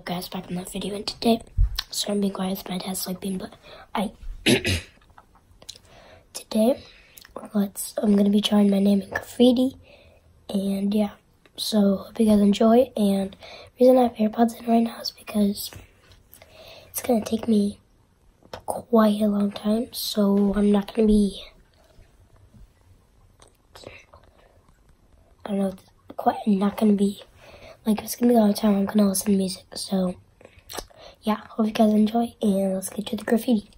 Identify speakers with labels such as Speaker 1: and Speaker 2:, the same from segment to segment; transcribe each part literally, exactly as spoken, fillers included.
Speaker 1: guys, back in that video, and today, sorry I'm being quiet, it's my dad's sleeping, but I, today, let's, I'm gonna be trying my name in graffiti, and yeah, so hope you guys enjoy, and the reason I have AirPods in right now is because it's gonna take me quite a long time, so I'm not gonna be, I don't know, quite, not gonna be, like, it's gonna be a long time, I'm gonna listen to music, so, yeah, hope you guys enjoy, and let's get to the graffiti.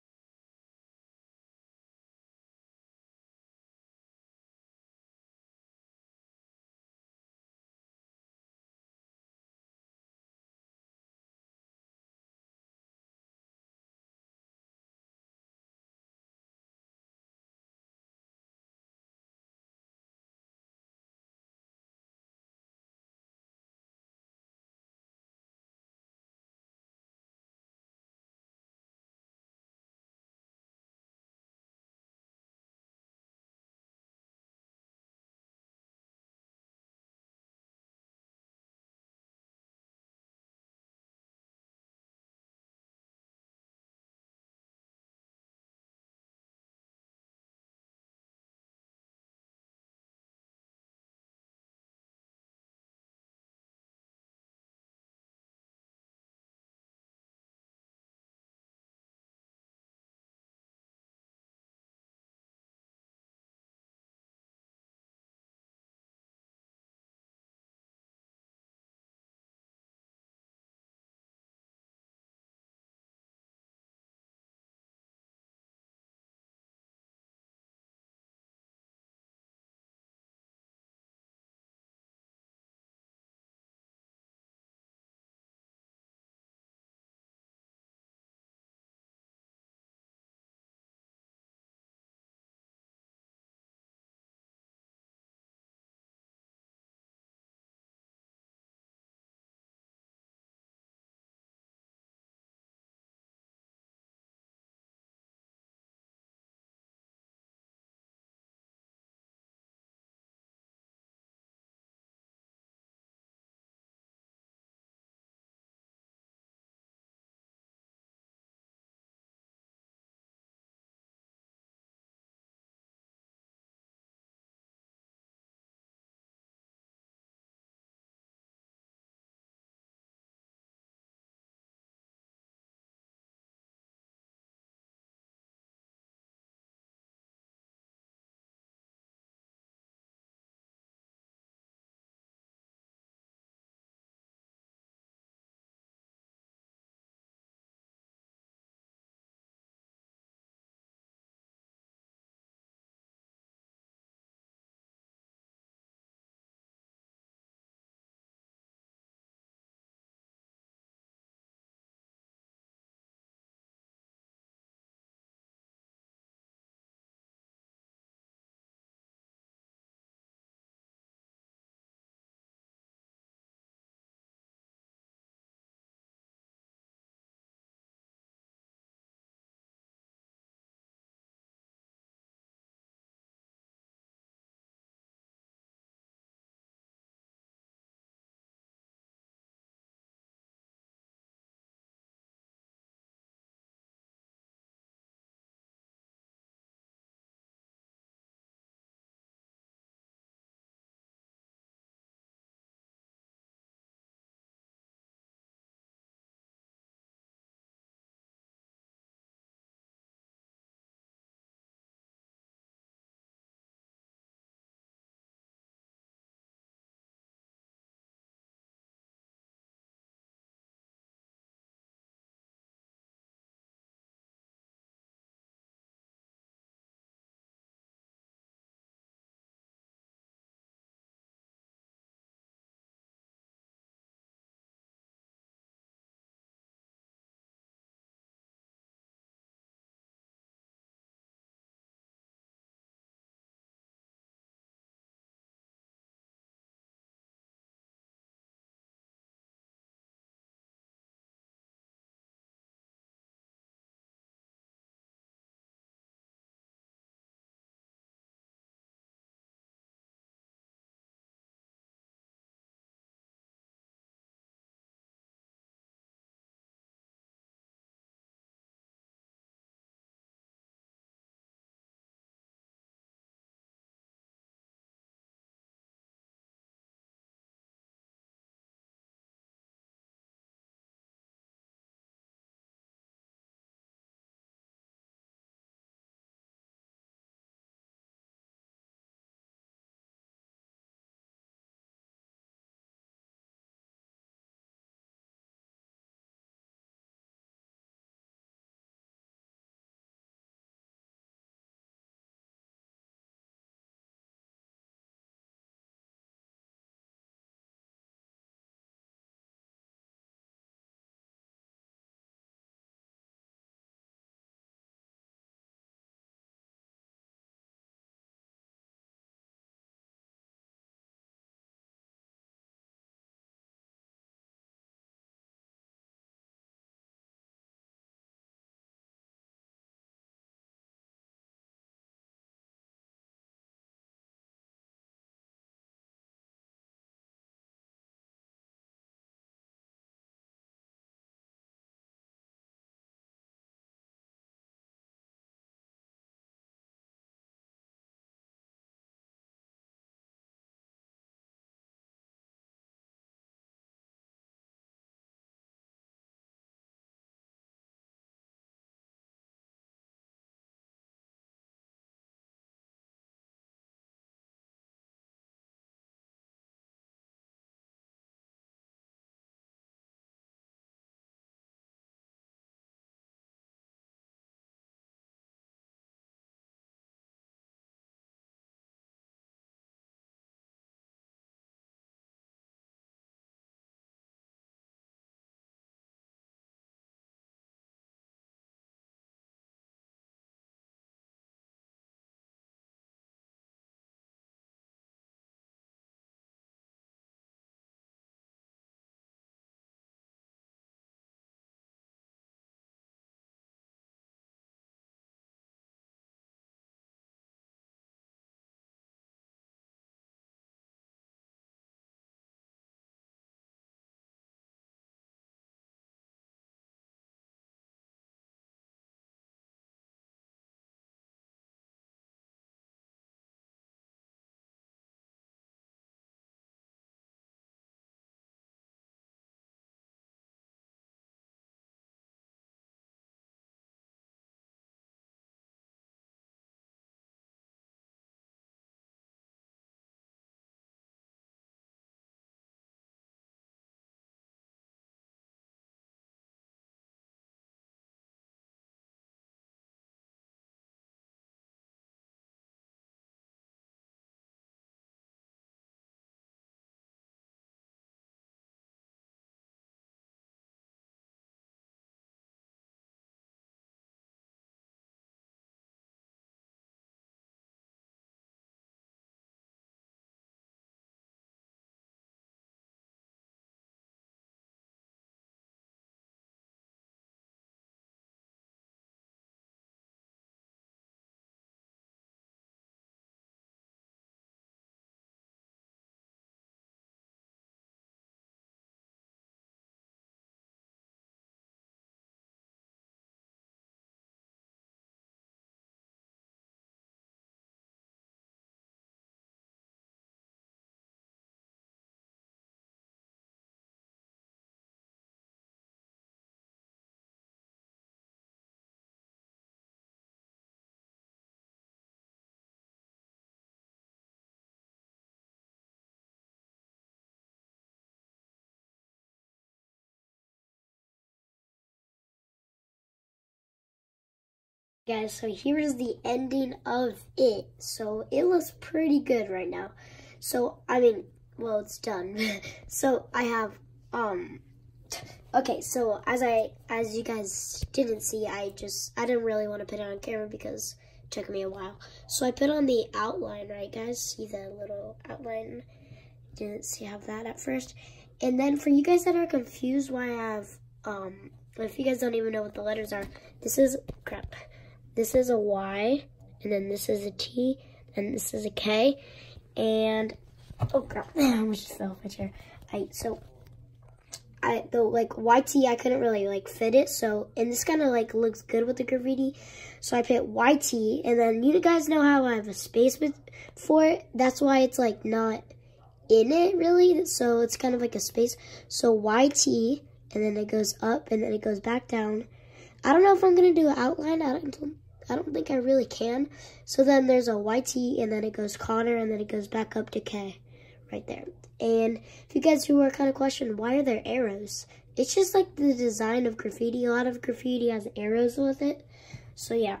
Speaker 1: Guys, so here's the ending of it. So it looks pretty good right now. So, I mean, well, it's done. So I have, um, okay, so as I, as you guys didn't see, I just, I didn't really want to put it on camera because it took me a while. So I put on the outline, right guys? See the little outline? Didn't see have that at first. And then for you guys that are confused why I have, um, if you guys don't even know what the letters are, this is, crap. This is a Y, and then this is a T, and this is a K, and, oh crap, I almost just fell off my chair. I, so, I, the, like, Y T, I couldn't really, like, fit it, so, and this kind of, like, looks good with the graffiti, so I put Y T, and then you guys know how I have a space with, for it, that's why it's, like, not in it, really, so it's kind of like a space, so Y T, and then it goes up, and then it goes back down. I don't know if I'm going to do an outline, I don't I don't think I really can. So then there's a Y T, and then it goes Connor, and then it goes back up to K right there. And if you guys who are kind of questioning, why are there arrows? It's just like the design of graffiti. A lot of graffiti has arrows with it. So yeah,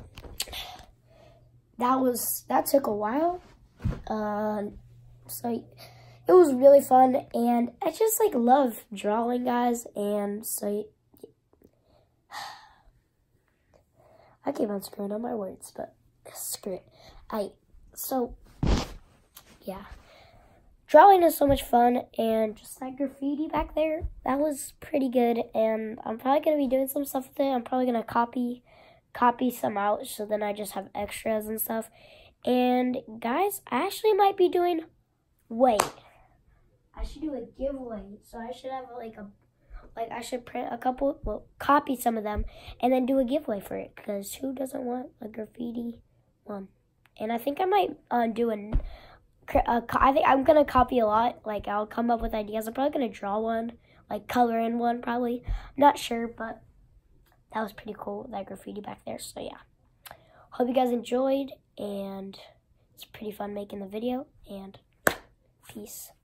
Speaker 1: that was, that took a while. Uh, so it was really fun, and I just like love drawing, guys. And so I keep on screwing up my words, but screw it. I, so, yeah. Drawing is so much fun, and just that graffiti back there, that was pretty good, and I'm probably going to be doing some stuff with it. I'm probably going to copy, copy some out, so then I just have extras and stuff. And, guys, I actually might be doing, wait, I should do a giveaway, so I should have, like, a Like, I should print a couple, well, copy some of them, and then do a giveaway for it, because who doesn't want a graffiti one? And I think I might uh, do an, a, I think I'm going to copy a lot. Like, I'll come up with ideas. I'm probably going to draw one, like, color in one, probably. I'm not sure, but that was pretty cool, that graffiti back there. So, yeah. Hope you guys enjoyed, and it's pretty fun making the video, and peace.